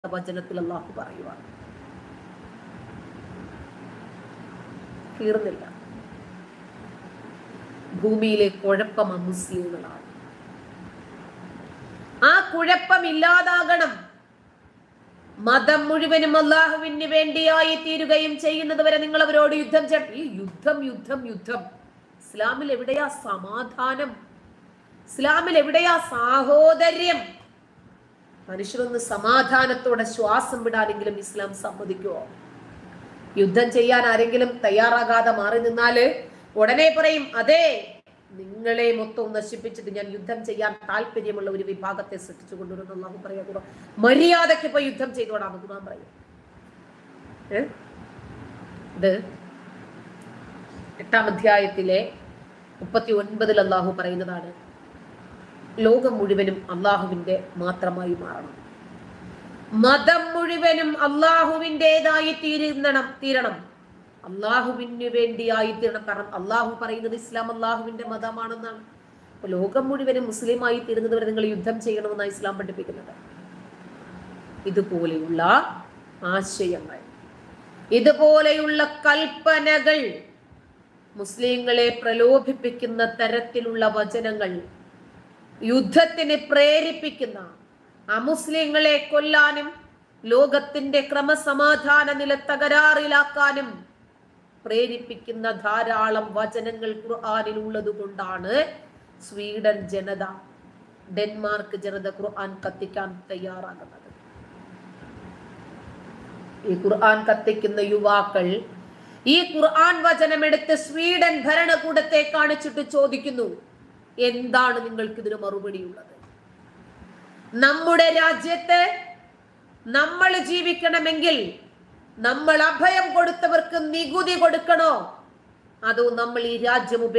വചനത്തിൽ അല്ലാഹു പറയുവാണ്. തീർന്നില്ല. ഭൂമിയിലെ കുഴപ്പം അമുസ്ലിങ്ങളാണ്. ആ കുഴപ്പം ഇല്ലാതാകണം. മതം മുഴുവനും അള്ളാഹുവിന് വേണ്ടിയായി തീരുകയും ചെയ്യുന്നത് വരെ നിങ്ങൾ അവരോട് യുദ്ധം ചെയ്യണം. ഈ യുദ്ധം യുദ്ധം യുദ്ധം. ഇസ്ലാമിൽ എവിടെയാ സമാധാനം? ഇസ്ലാമിൽ എവിടെയാ സാഹോദര്യം? മനുഷ്യരൊന്ന് സമാധാനത്തോടെ ശ്വാസം വിടാനെങ്കിലും ഇസ്ലാം സമ്മതിക്കുമോ? യുദ്ധം ചെയ്യാൻ ആരെങ്കിലും തയ്യാറാകാതെ മാറി നിന്നാല് ഉടനെ പറയും, അതെ, നിങ്ങളെ മൊത്തം നശിപ്പിച്ചിട്ട് ഞാൻ യുദ്ധം ചെയ്യാൻ താല്പര്യമുള്ള ഒരു വിഭാഗത്തെ സൃഷ്ടിച്ചു കൊണ്ടുവരുന്ന അല്ലാഹു പറയാ. മര്യാദയ്ക്ക് ഇപ്പൊ യുദ്ധം ചെയ്തോടാന്ന് ഖുർആൻ പറയും. ഇത് 8-ാം അധ്യായത്തിലെ 39-ൽ അല്ലാഹു പറയുന്നതാണ്, ലോകം മുഴുവനും അള്ളാഹുവിന്റെ മാത്രമായി മാറണം. മതം മുഴുവനും അള്ളാഹുവിൻ്റെതായി തീരണം. അള്ളാഹുവിന് വേണ്ടിയായി തീരണം. കാരണം അള്ളാഹു പറയുന്നത് ഇസ്ലാം അള്ളാഹുവിന്റെ മതമാണെന്നാണ്. അപ്പൊ ലോകം മുഴുവനും മുസ്ലിമായി തീരുന്നത് വരെ നിങ്ങൾ യുദ്ധം ചെയ്യണമെന്നാണ് ഇസ്ലാം പഠിപ്പിക്കുന്നത്. ഇതുപോലെയുള്ള ആശയങ്ങൾ, ഇതുപോലെയുള്ള കൽപ്പനകൾ, മുസ്ലിങ്ങളെ പ്രലോഭിപ്പിക്കുന്ന തരത്തിലുള്ള വചനങ്ങൾ, യുദ്ധത്തിന് പ്രേരിപ്പിക്കുന്ന, അമുസ്ലിങ്ങളെ കൊല്ലാനും ലോകത്തിന്റെ ക്രമസമാധാന നില തകരാറിലാക്കാനും പ്രേരിപ്പിക്കുന്ന ധാരാളം വചനങ്ങൾ ഖുർആനിൽ ഉള്ളത് കൊണ്ടാണ് സ്വീഡൻ ജനത, ഡെൻമാർക്ക് ജനത ഖുർആൻ കത്തിക്കാൻ തയ്യാറാകുന്നത്. ഈ ഖുർആൻ കത്തിക്കുന്ന യുവാക്കൾ ഈ ഖുർആൻ വചനമെടുത്ത് സ്വീഡൻ ഭരണകൂടത്തെ കാണിച്ചിട്ട് ചോദിക്കുന്നു, എന്താണ് നിങ്ങൾക്ക് ഇതിന് മറുപടിയുള്ളത്? നമ്മുടെ രാജ്യത്ത് നമ്മൾ ജീവിക്കണമെങ്കിൽ നമ്മൾ അഭയം കൊടുത്തവർക്ക് നികുതി കൊടുക്കണോ, അതോ നമ്മൾ ഈ രാജ്യം